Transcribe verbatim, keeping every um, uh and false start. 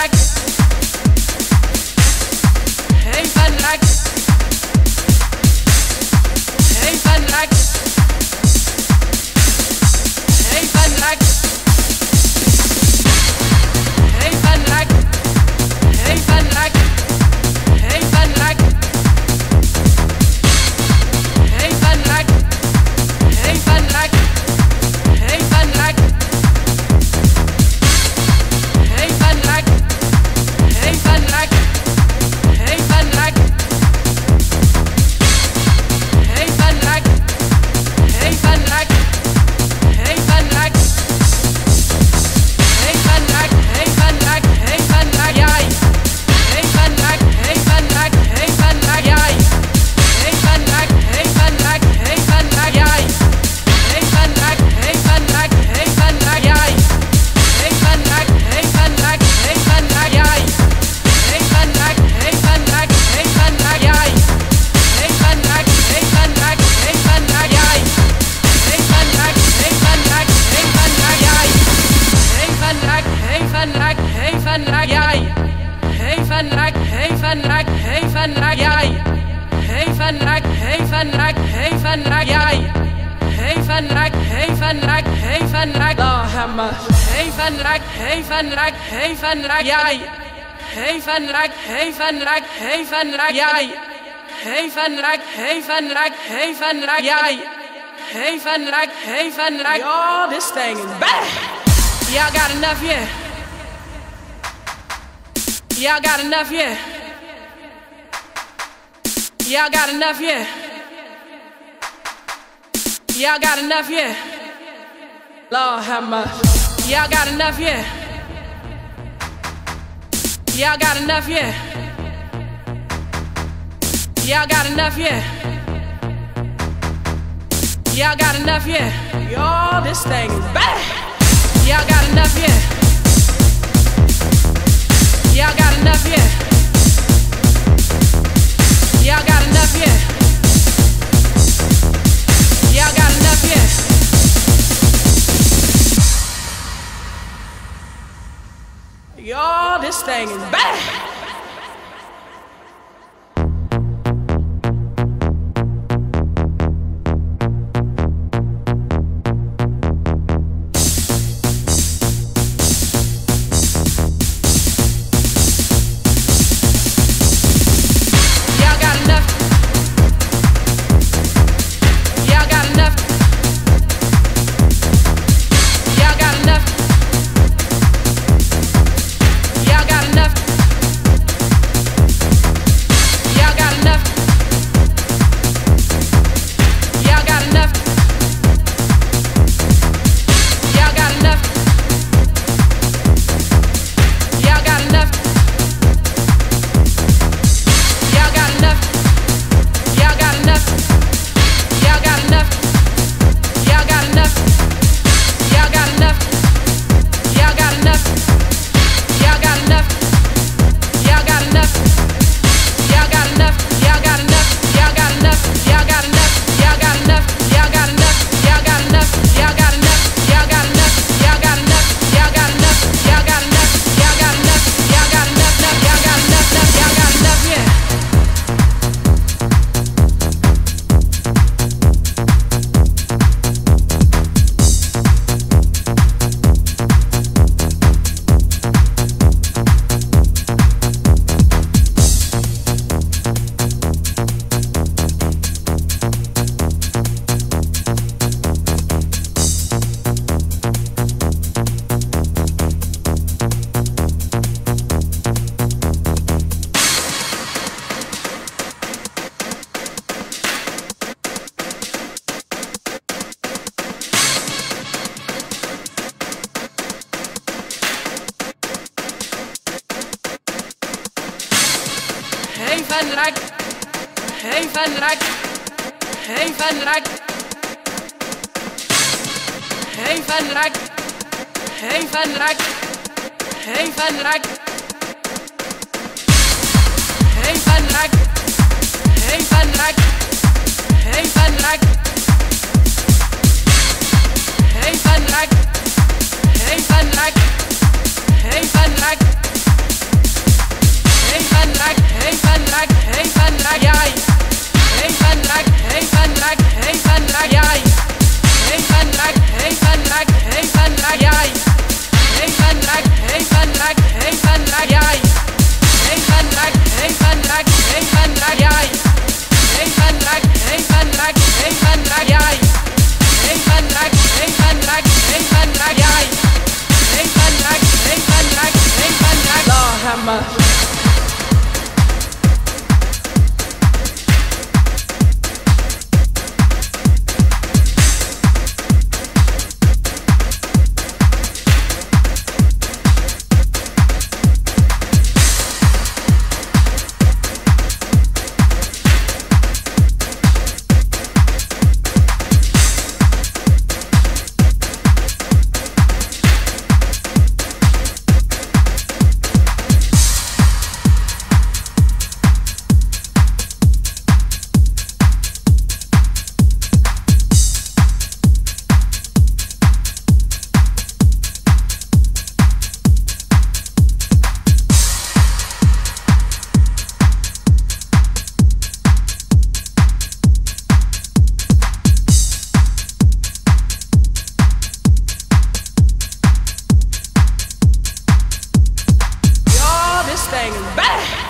Hevenrijk, hevenrijk, hevenrijk, jij. Hevenrijk, hevenrijk, hevenrijk, jij. Hevenrijk, hevenrijk. Yo, this thing is bad. Y'all got enough, yeah. Y'all got enough, yeah. Y'all got enough, yeah. Y'all got enough, yeah. Lord have mercy. Y'all got enough, yeah. Y'all got enough, yeah. Y'all got enough, yeah. Y'all got enough, yeah. Yo, this thing is bad. Y'all got enough, yeah. Y'all got enough, yeah. Y'all got enough, yeah. Y'all got enough, yeah. Yo, this thing is bad. Hevenrijk, hevenrijk, hevenrijk, hevenrijk, hevenrijk, hevenrijk, hevenrijk, hevenrijk, hevenrijk, hevenrijk, hevenrijk, hevenrijk, rek, even rek, jij. Even rek, even rek, even rek, jij. Even rek, even rek, even rek, jij. Even rek, even rek, even rek, jij. Even rek, even rek, even rek, jij. Even rek, even rek, even rek, jij. Even rek, even rek, even rek, jij. Even rek, even rek, even rek. Lord have mercy. This thing is bad.